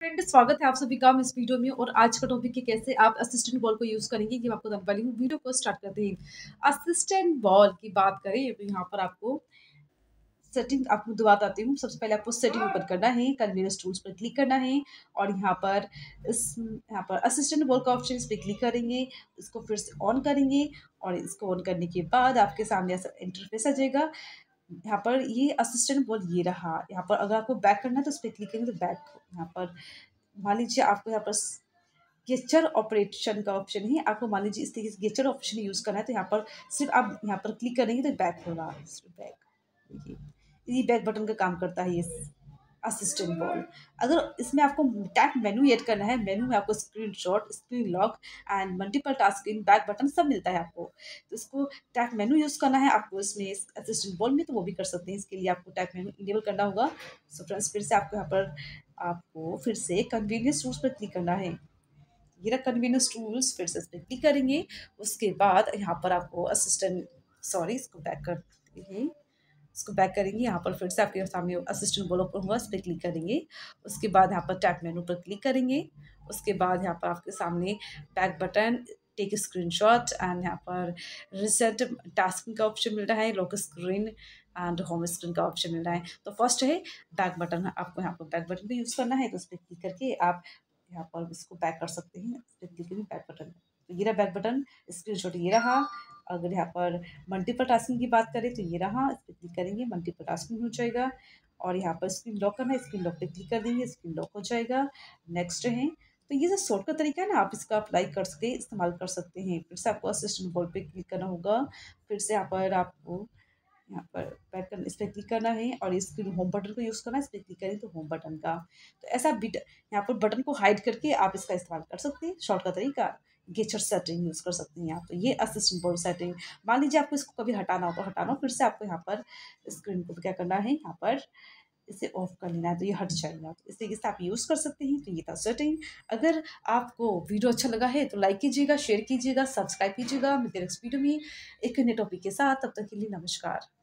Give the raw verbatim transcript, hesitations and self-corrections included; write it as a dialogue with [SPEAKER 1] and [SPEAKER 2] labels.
[SPEAKER 1] Friend, स्वागत है आप सभी का इस वीडियो में। और आज का टॉपिक है कैसे आप असिस्टेंट बॉल को यूज़ करेंगे, ये मैं आपको बताने वाली हूँ। वीडियो को स्टार्ट करते हैं। असिस्टेंट बॉल की बात करें तो यहाँ पर आपको सेटिंग आपको दोबारा बताती हूँ। सबसे पहले आपको सेटिंग ओपन करना है, कन्वीनियंस टूल्स पर क्लिक करना है और यहाँ पर इस यहाँ पर असिस्टेंट बॉल का ऑप्शन, इस पर क्लिक करेंगे, इसको फिर से ऑन करेंगे और इसको ऑन करने के बाद आपके सामने ऐसा इंटरफेस आ जाएगा। यहाँ पर ये असिस्टेंट बॉल ये रहा। यहाँ पर अगर आपको बैक करना है तो उस पर क्लिक करेंगे तो बैक। यहाँ पर मान लीजिए आपको यहाँ पर गेस्चर ऑपरेशन का ऑप्शन है, आपको मान लीजिए इस तरीके से गेस्चर ऑप्शन यूज़ करना है तो यहाँ पर सिर्फ आप यहाँ पर क्लिक करेंगे तो बैक होगा। बैक, देखिए ये बैक बटन का काम करता है ये असिस्टेंट बॉल। अगर इसमें आपको टैप मेनू ऐड करना है, मेनू में आपको screenshot, screen lock and multiple tasking, back button सब मिलता है आपको। तो इसको टैप मेनू यूज़ करना है आपको इसमें असिस्टेंट बॉल में, तो वो भी कर सकते हैं। इसके लिए आपको टैप मेनू इनेबल करना होगा। सो फ्रेंड्स, फिर से आपको यहाँ पर आपको फिर से कन्वीनियंस टूल्स पर क्लिक करना है। ये रहा कन्वीनियंस टूल्स, फिर से इस पर क्लिक करेंगे। उसके बाद यहाँ पर आपको असिस्टेंट सॉरी इसको बैक करते हैं, इसको बैक करेंगे। यहाँ पर फिर से आपके सामने असिस्टेंट बॉल ओपन होगा, इस पर क्लिक करेंगे। उसके बाद यहाँ पर टैप मेनू पर क्लिक करेंगे। उसके बाद यहाँ पर आपके सामने back button, take screenshot and यहाँ पर रिसेट टास्किंग का ऑप्शन मिल रहा है, lock screen and home screen का ऑप्शन मिल रहा है। तो फर्स्ट है बैक बटन, आपको यहाँ पर बैक बटन पे यूज़ करना है, तो उस पर क्लिक करके आप यहाँ पर इसको बैक कर सकते हैं। इस पर क्लिक करेंगे बैक बटन, तो ये रहा बैक बटन, स्क्रीनशॉट ये रहा। अगर यहाँ पर मल्टीपल टास्किंग की बात करें तो ये रहा, इस पर क्लिक करेंगे, मल्टीपल टास्किंग हो जाएगा। और यहाँ पर स्क्रीन लॉक करना है, स्क्रीन लॉक पे क्लिक कर देंगे, स्क्रीन लॉक हो जाएगा। नेक्स्ट है, तो ये जो शॉर्टकट तरीका है ना, आप इसका अप्लाई कर सकते हैं, इस्तेमाल कर सकते हैं। फिर से आपको असिस्टेंट बॉल पे क्लिक करना होगा। फिर से यहाँ पर आपको यहाँ पर बैक करना, इस पर क्लिक करना है और इसके होम बटन को यूज़ करना है, इस पर क्लिक करें तो होम बटन का। तो ऐसा बिट यहाँ पर बटन को हाइड करके आप इसका इस्तेमाल कर सकते हैं। शॉर्ट का तरीका गेस्चर सेटिंग यूज़ कर सकते हैं आप। तो ये असिस्टेंट बॉल सेटिंग, मान लीजिए आपको इसको कभी हटाना हो तो हटाना हो, फिर से आपको यहाँ पर स्क्रीन को क्या करना है, यहाँ पर इसे ऑफ कर लेना है तो ये हट जाएगा। तो इस तरीके से आप यूज़ कर सकते हैं। तो ये था सेटिंग। अगर आपको वीडियो अच्छा लगा है तो लाइक कीजिएगा, शेयर कीजिएगा, सब्सक्राइब कीजिएगा। मिलते हैं नेक्स्ट वीडियो में एक नए टॉपिक के साथ। तब तक के लिए नमस्कार।